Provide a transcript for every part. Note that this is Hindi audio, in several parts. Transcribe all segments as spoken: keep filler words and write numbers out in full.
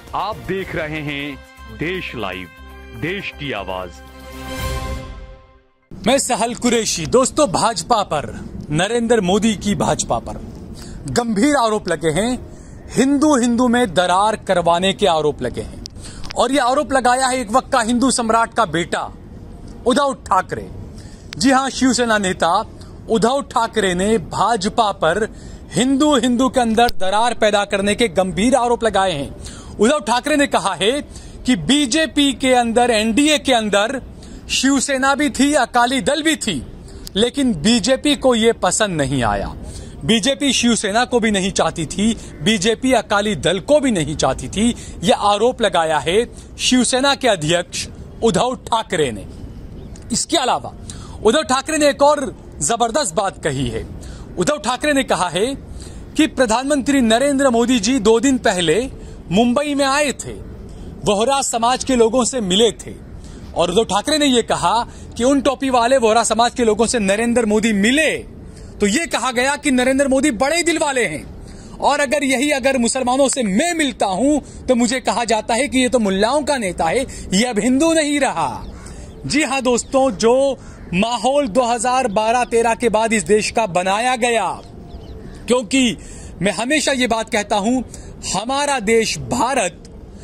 आप देख रहे हैं देश लाइव, देश की आवाज। मैं सहल कुरैशी। दोस्तों, भाजपा पर, नरेंद्र मोदी की भाजपा पर गंभीर आरोप लगे हैं। हिंदू हिंदू में दरार करवाने के आरोप लगे हैं और यह आरोप लगाया है एक वक्त का हिंदू सम्राट का बेटा उद्धव ठाकरे। जी हां, शिवसेना नेता उद्धव ठाकरे ने भाजपा पर हिंदू हिंदू के अंदर दरार पैदा करने के गंभीर आरोप लगाए हैं। उद्धव ठाकरे ने कहा है कि बीजेपी के अंदर, एनडीए के अंदर शिवसेना भी थी, अकाली दल भी थी, लेकिन बीजेपी को यह पसंद नहीं आया। बीजेपी शिवसेना को भी नहीं चाहती थी, बीजेपी अकाली दल को भी नहीं चाहती थी। यह आरोप लगाया है शिवसेना के अध्यक्ष उद्धव ठाकरे ने। इसके अलावा उद्धव ठाकरे ने एक और जबरदस्त बात कही है। उद्धव ठाकरे ने कहा है कि प्रधानमंत्री नरेंद्र मोदी जी दो दिन पहले मुंबई में आए थे, वोहरा समाज के लोगों से मिले थे और उद्धव ठाकरे ने यह कहा कि उन टोपी वाले वोहरा समाज के लोगों से नरेंद्र मोदी मिले तो यह कहा गया कि नरेंद्र मोदी बड़े दिल वाले हैं और अगर यही अगर मुसलमानों से मैं मिलता हूं तो मुझे कहा जाता है कि यह तो मुल्लाओं का नेता है, यह अब हिंदू नहीं रहा। जी हां दोस्तों, जो माहौल दो हज़ार बारह तेरह के बाद इस देश का बनाया गया, क्योंकि मैं हमेशा ये बात कहता हूं, हमारा देश भारत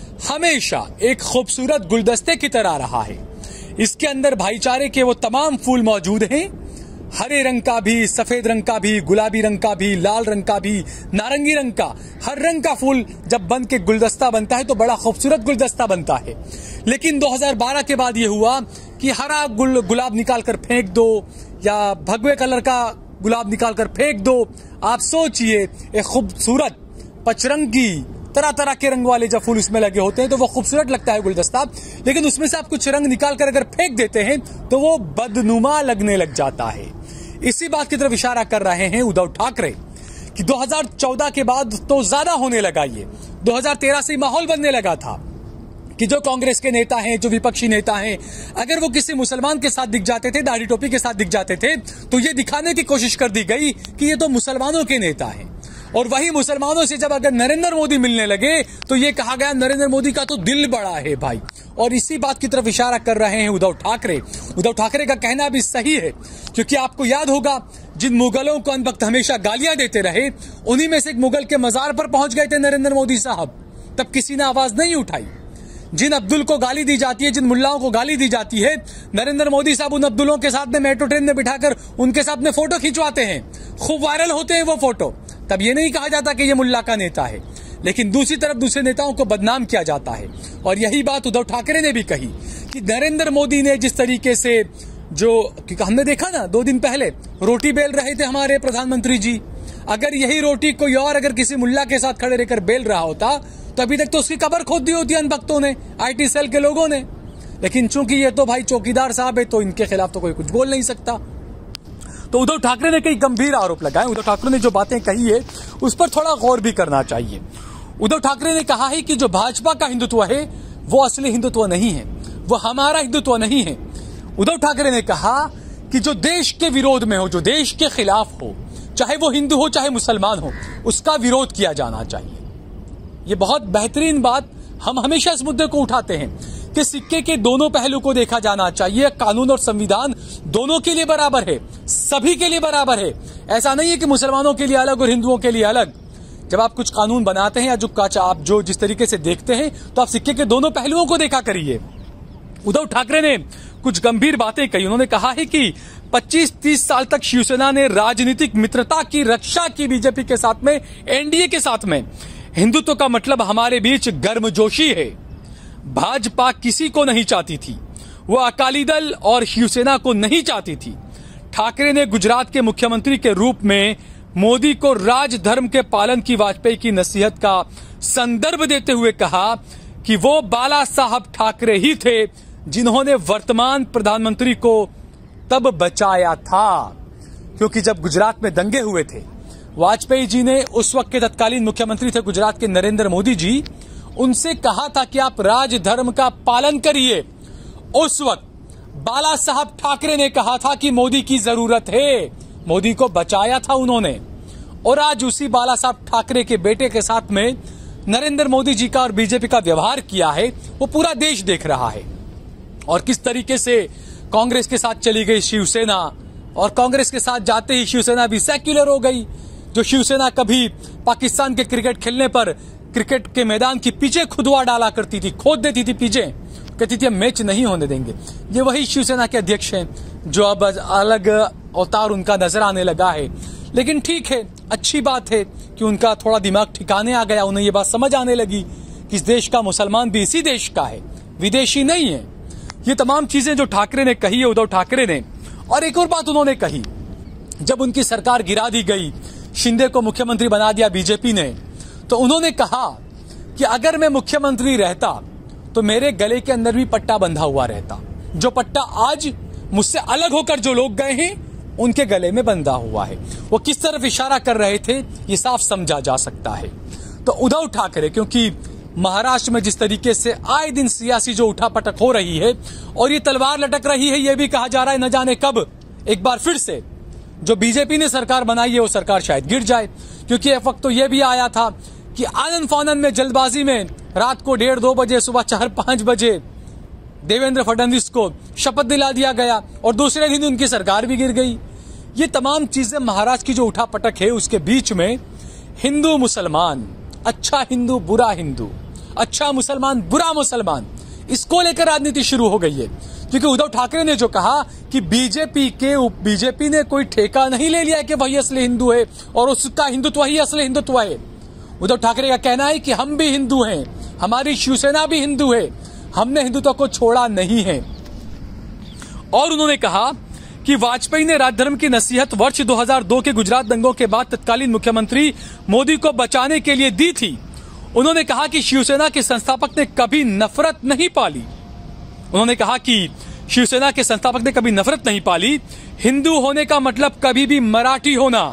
हमेशा एक खूबसूरत गुलदस्ते की तरह रहा है। इसके अंदर भाईचारे के वो तमाम फूल मौजूद हैं, हरे रंग का भी, सफेद रंग का भी, गुलाबी रंग का भी, लाल रंग का भी, नारंगी रंग का, हर रंग का फूल जब बन के गुलदस्ता बनता है तो बड़ा खूबसूरत गुलदस्ता बनता है। लेकिन दो हज़ार बारह के बाद यह हुआ कि हरा गुल गुलाब निकाल कर फेंक दो या भगवे कलर का गुलाब निकाल कर फेंक दो। आप सोचिए, एक खूबसूरत पचरंगी तरह तरह के रंग वाले जब फूल उसमें लगे होते हैं तो वो खूबसूरत लगता है गुलदस्ता, लेकिन उसमें से आप कुछ रंग निकाल कर अगर फेंक देते हैं तो वो बदनुमा लगने लग जाता है। इसी बात की तरफ इशारा कर रहे हैं उद्धव ठाकरे कि दो हज़ार चौदह के बाद तो ज्यादा होने लगा। ये दो हज़ार तेरह से माहौल बनने लगा था कि जो कांग्रेस के नेता हैं, जो विपक्षी नेता हैं, अगर वो किसी मुसलमान के साथ दिख जाते थे, दाढ़ी टोपी के साथ दिख जाते थे, तो ये दिखाने की कोशिश कर दी गई कि ये तो मुसलमानों के नेता हैं। और वही मुसलमानों से जब अगर नरेंद्र मोदी मिलने लगे तो ये कहा गया नरेंद्र मोदी का तो दिल बड़ा है भाई। और इसी बात की तरफ इशारा कर रहे हैं उद्धव ठाकरे। उद्धव ठाकरे का कहना भी सही है, क्योंकि आपको याद होगा, जिन मुगलों को अन वक्त हमेशा गालियां देते रहे, उन्हीं में से एक मुगल के मजार पर पहुंच गए थे नरेंद्र मोदी साहब, तब किसी ने आवाज नहीं उठाई। जिन अब्दुल को गाली दी जाती है, जिन मुल्लाओं को गाली दी जाती है, नरेंद्र मोदी साहब उन अब्दुलों के साथ में मेट्रो ट्रेन में बिठाकर उनके साथ में फोटो खिंचवाते हैं, खूब वायरल होते हैं वो फोटो। तब ये नहीं कहा जाता कि ये मुल्ला का नेता है, लेकिन दूसरी तरफ दूसरे नेताओं को बदनाम किया जाता है। और यही बात उद्धव ठाकरे ने भी कही कि नरेंद्र मोदी ने जिस तरीके से, जो क्योंकि हमने देखा ना, दो दिन पहले रोटी बेल रहे थे हमारे प्रधानमंत्री जी, अगर यही रोटी कोई और अगर किसी मुल्ला के साथ खड़े रहकर बेल रहा होता तो अभी तक तो उसकी कब्र खोद दी होती अनभक्तों ने, आईटी सेल के लोगों ने। लेकिन चूंकि ये तो भाई चौकीदार साहब है तो इनके खिलाफ तो कोई कुछ बोल नहीं सकता। तो उद्धव ठाकरे ने कई गंभीर आरोप लगाए। उद्धव ठाकरे ने जो बातें कही है उस पर थोड़ा गौर भी करना चाहिए। उद्धव ठाकरे ने कहा है कि जो भाजपा का हिंदुत्व है वो असली हिंदुत्व नहीं है, वो हमारा हिंदुत्व नहीं है। उद्धव ठाकरे ने कहा कि जो देश के विरोध में हो, जो देश के खिलाफ हो, चाहे वो हिंदू हो चाहे मुसलमान हो, उसका विरोध किया जाना चाहिए। ये बहुत बेहतरीन बात, हम हमेशा इस मुद्दे को उठाते हैं कि सिक्के के दोनों पहलू को देखा जाना चाहिए। कानून और संविधान दोनों के लिए बराबर है, सभी के लिए बराबर है। ऐसा नहीं है कि मुसलमानों के लिए अलग और हिंदुओं के लिए अलग। जब आप कुछ कानून बनाते हैं या जो आप जो जिस तरीके से देखते हैं तो आप सिक्के के दोनों पहलुओं को देखा करिए। उद्धव ठाकरे ने कुछ गंभीर बातें कही। उन्होंने कहा है कि पच्चीस तीस साल तक शिवसेना ने राजनीतिक मित्रता की रक्षा की बीजेपी के साथ में, एनडीए के साथ में। हिंदुत्व का मतलब हमारे बीच गर्मजोशी है। भाजपा किसी को नहीं चाहती थी, वो अकाली दल और शिवसेना को नहीं चाहती थी। ठाकरे ने गुजरात के मुख्यमंत्री के रूप में मोदी को राजधर्म के पालन की वाजपेयी की नसीहत का संदर्भ देते हुए कहा कि वो बाला साहब ठाकरे ही थे जिन्होंने वर्तमान प्रधानमंत्री को तब बचाया था, क्योंकि जब गुजरात में दंगे हुए थे, वाजपेयी जी ने, उस वक्त के तत्कालीन मुख्यमंत्री थे गुजरात के नरेंद्र मोदी जी, उनसे कहा था कि आप राजधर्म का पालन करिए। उस वक्त बाला साहब ठाकरे ने कहा था कि मोदी की जरूरत है, मोदी को बचाया था उन्होंने। और आज उसी बाला साहब ठाकरे के बेटे के साथ में नरेंद्र मोदी जी का और बीजेपी का व्यवहार किया है वो पूरा देश देख रहा है। और किस तरीके से कांग्रेस के साथ चली गई शिवसेना, और कांग्रेस के साथ जाते ही शिवसेना भी सेक्युलर हो गई। जो शिवसेना कभी पाकिस्तान के क्रिकेट खेलने पर क्रिकेट के मैदान की पीछे खुदवा डाला करती थी, खोद देती थी पीछे, कहती थी हम मैच नहीं होने देंगे, ये वही शिवसेना के अध्यक्ष हैं जो अब अलग अवतार उनका नजर आने लगा है। लेकिन ठीक है, अच्छी बात है कि उनका थोड़ा दिमाग ठिकाने आ गया, उन्हें ये बात समझ आने लगी कि इस देश का मुसलमान भी इसी देश का है, विदेशी नहीं है। ये तमाम चीजें जो ठाकरे ने कही है, उद्धव ठाकरे ने, और एक और बात उन्होंने कही, जब उनकी सरकार गिरा दी गई, शिंदे को मुख्यमंत्री बना दिया बीजेपी ने, तो उन्होंने कहा कि अगर मैं मुख्यमंत्री रहता तो मेरे गले के अंदर भी पट्टा बंधा हुआ रहता, जो पट्टा आज मुझसे अलग होकर जो लोग गए हैं उनके गले में बंधा हुआ है। वो किस तरफ इशारा कर रहे थे ये साफ समझा जा सकता है। तो उद्धव ठाकरे, क्योंकि महाराष्ट्र में जिस तरीके से आए दिन सियासी जो उठापटक हो रही है और ये तलवार लटक रही है, ये भी कहा जा रहा है न जाने कब एक बार फिर से जो बीजेपी ने सरकार बनाई है वो सरकार शायद गिर जाए। क्योंकि एक वक्त तो यह भी आया था कि आनन फानन में, जल्दबाजी में, रात को डेढ़ दो बजे, सुबह चार पांच बजे देवेंद्र फडणवीस को शपथ दिला दिया गया और दूसरे दिन उनकी सरकार भी गिर गई। ये तमाम चीजें महाराष्ट्र की जो उठापटक है उसके बीच में हिंदू मुसलमान, अच्छा हिंदू बुरा हिंदू, अच्छा मुसलमान बुरा मुसलमान, इसको लेकर राजनीति शुरू हो गई है। क्योंकि उद्धव ठाकरे ने जो कहा कि बीजेपी के बीजेपी ने कोई ठेका नहीं ले लिया है कि वही असली हिंदू है और उसका हिंदुत्व ही असली हिंदुत्व है। उद्धव ठाकरे का कहना है कि हम भी हिंदू हैं, हमारी शिवसेना भी हिंदू है, हमने हिंदुत्व को छोड़ा नहीं है। और उन्होंने कहा कि वाजपेयी ने राजधर्म की नसीहत वर्ष दो हज़ार दो के गुजरात दंगों के बाद तत्कालीन मुख्यमंत्री मोदी को बचाने के लिए दी थी। उन्होंने कहा कि शिवसेना के संस्थापक ने कभी नफरत नहीं पाली। उन्होंने कहा कि शिवसेना के संस्थापक ने कभी नफरत नहीं पाली। हिंदू होने का मतलब कभी भी मराठी होना,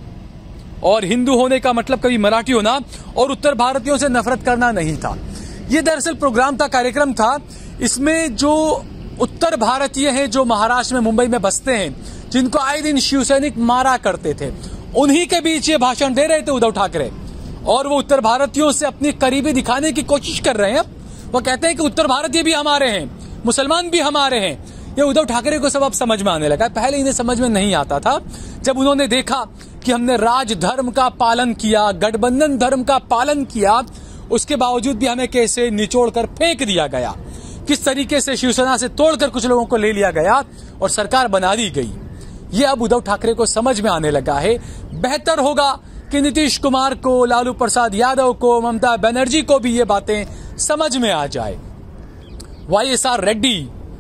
और हिंदू होने का मतलब कभी मराठी होना और उत्तर भारतीयों से नफरत करना नहीं था। ये दरअसल प्रोग्राम था, कार्यक्रम था। इसमें जो उत्तर भारतीय हैं, जो महाराष्ट्र में, मुंबई में बसते हैं, जिनको आए दिन शिवसैनिक मारा करते थे, उन्हीं के बीच ये भाषण दे रहे थे उद्धव ठाकरे। और वो उत्तर भारतीयों से अपनी करीबी दिखाने की कोशिश कर रहे हैं। वो कहते हैं कि उत्तर भारतीय भी हमारे हैं, मुसलमान भी हमारे हैं। ये उद्धव ठाकरे को सब अब समझ में आने लगा। पहले इन्हें समझ में नहीं आता था। जब उन्होंने देखा कि हमने राज धर्म का पालन किया, गठबंधन धर्म का पालन किया, उसके बावजूद भी हमें कैसे निचोड़ कर फेंक दिया गया, किस तरीके से शिवसेना से तोड़कर कुछ लोगों को ले लिया गया और सरकार बना दी गई, ये अब उद्धव ठाकरे को समझ में आने लगा है। बेहतर होगा कि नीतीश कुमार को, लालू प्रसाद यादव को, ममता बनर्जी को भी ये बातें समझ में आ जाए। वाई एस आर रेड्डी,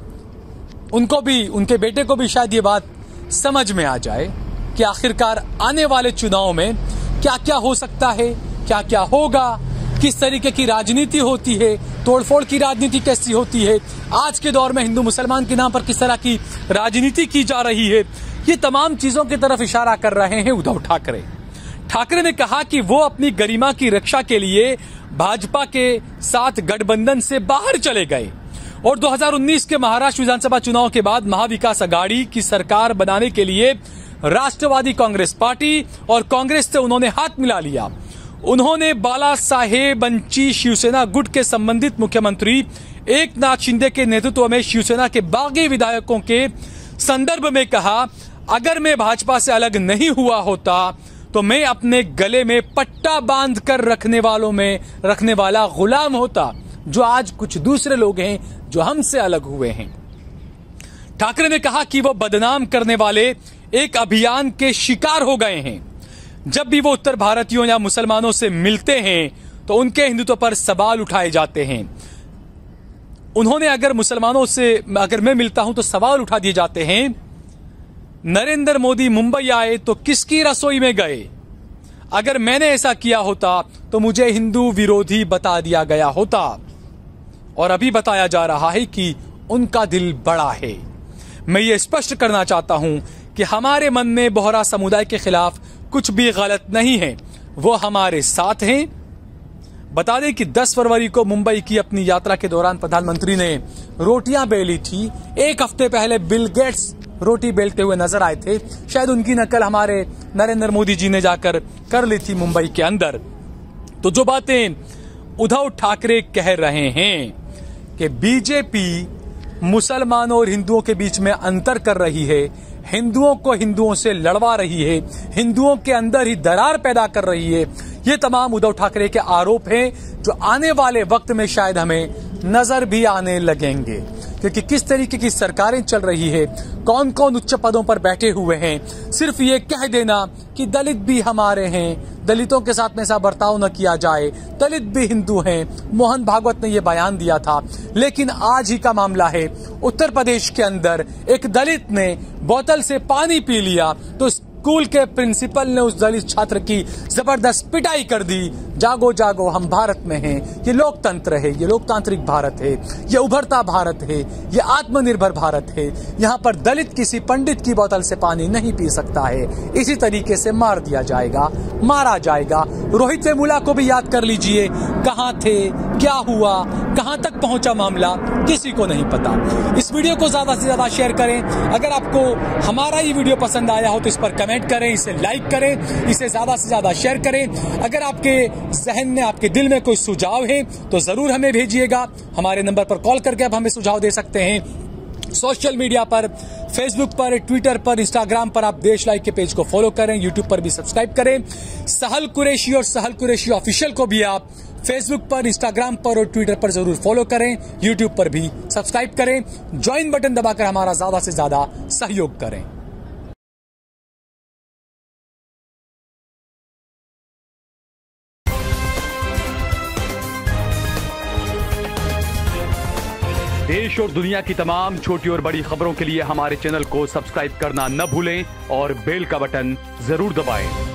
उनको भी, उनके बेटे को भी शायद ये बात समझ में आ जाए कि आखिरकार आने वाले चुनाव में क्या क्या हो सकता है, क्या क्या होगा, किस तरीके की राजनीति होती है, तोड़फोड़ की राजनीति कैसी होती है, आज के दौर में हिंदू मुसलमान के नाम पर किस तरह की राजनीति की जा रही है। ये तमाम चीजों की तरफ इशारा कर रहे हैं उद्धव ठाकरे। ठाकरे ने कहा कि वो अपनी गरिमा की रक्षा के लिए भाजपा के साथ गठबंधन से बाहर चले गए और दो हज़ार उन्नीस के महाराष्ट्र विधानसभा चुनाव के बाद महाविकास आघाड़ी की सरकार बनाने के लिए राष्ट्रवादी कांग्रेस पार्टी और कांग्रेस से उन्होंने हाथ मिला लिया। उन्होंने बाला साहेबंची शिवसेना गुट के संबंधित मुख्यमंत्री एकनाथ शिंदे के नेतृत्व में शिवसेना के बागी विधायकों के संदर्भ में कहा, अगर मैं भाजपा से अलग नहीं हुआ होता तो मैं अपने गले में पट्टा बांध कर रखने वालों में रखने वाला गुलाम होता, जो आज कुछ दूसरे लोग हैं जो हमसे अलग हुए हैं। ठाकरे ने कहा कि वो बदनाम करने वाले एक अभियान के शिकार हो गए हैं। जब भी वो उत्तर भारतीयों या मुसलमानों से मिलते हैं तो उनके हिंदुत्व पर सवाल उठाए जाते हैं। उन्होंने अगर मुसलमानों से अगर मैं मिलता हूं तो सवाल उठा दिए जाते हैं, नरेंद्र मोदी मुंबई आए तो किसकी रसोई में गए, अगर मैंने ऐसा किया होता तो मुझे हिंदू विरोधी बता दिया गया होता। और अभी बताया जा रहा है कि उनका दिल बड़ा है। मैं ये स्पष्ट करना चाहता हूं कि हमारे मन में बोहरा समुदाय के खिलाफ कुछ भी गलत नहीं है, वो हमारे साथ हैं। बता दें कि दस फरवरी को मुंबई की अपनी यात्रा के दौरान प्रधानमंत्री ने रोटियां बेली थी। एक हफ्ते पहले बिल गेट्स रोटी बेलते हुए नजर आए थे। शायद उनकी नकल हमारे नरेंद्र मोदी जी ने जाकर कर ली थी मुंबई के अंदर। तो जो बातें उद्धव ठाकरे कह रहे हैं कि बीजेपी मुसलमानों और हिंदुओं के बीच में अंतर कर रही है, हिंदुओं को हिंदुओं से लड़वा रही है, हिंदुओं के अंदर ही दरार पैदा कर रही है। ये तमाम उद्धव ठाकरे के आरोप हैं जो आने वाले वक्त में शायद हमें नजर भी आने लगेंगे, क्योंकि किस तरीके की सरकारें चल रही है, कौन कौन उच्च पदों पर बैठे हुए हैं। सिर्फ ये कह देना कि दलित भी हमारे हैं, दलितों के साथ में ऐसा बर्ताव न किया जाए, दलित भी हिंदू हैं, मोहन भागवत ने यह बयान दिया था। लेकिन आज ही का मामला है, उत्तर प्रदेश के अंदर एक दलित ने बोतल से पानी पी लिया तो स्कूल के प्रिंसिपल ने उस दलित छात्र की जबरदस्त पिटाई कर दी। जागो जागो, हम भारत में हैं, ये लोकतंत्र है, ये लोकतांत्रिक भारत है, ये उभरता भारत है, ये आत्मनिर्भर भारत है। यहाँ पर दलित किसी पंडित की बोतल से पानी नहीं पी सकता है। इसी तरीके से मार दिया जाएगा, मारा जाएगा। रोहित वेमुला को भी याद कर लीजिए, कहाँ थे, क्या हुआ, कहाँ तक पहुंचा मामला, किसी को नहीं पता। इस वीडियो को ज्यादा से ज्यादा शेयर करें। अगर आपको हमारा ये वीडियो पसंद आया हो तो इस पर कमेंट करें, इसे लाइक करें, इसे ज्यादा से ज्यादा शेयर करें। अगर आपके जहन में, आपके दिल में कोई सुझाव है तो जरूर हमें भेजिएगा। हमारे नंबर पर कॉल करके आप हमें सुझाव दे सकते हैं। सोशल मीडिया पर, फेसबुक पर, ट्विटर पर, इंस्टाग्राम पर आप देश लाइव के पेज को फॉलो करें, यूट्यूब पर भी सब्सक्राइब करें। सहल कुरैशी और सहल कुरैशी ऑफिशियल को भी आप फेसबुक पर, इंस्टाग्राम पर और ट्विटर पर जरूर फॉलो करें, यूट्यूब पर भी सब्सक्राइब करें। ज्वाइन बटन दबाकर हमारा ज्यादा से ज्यादा सहयोग करें। देश और दुनिया की तमाम छोटी और बड़ी खबरों के लिए हमारे चैनल को सब्सक्राइब करना न भूलें और बेल का बटन जरूर दबाएं।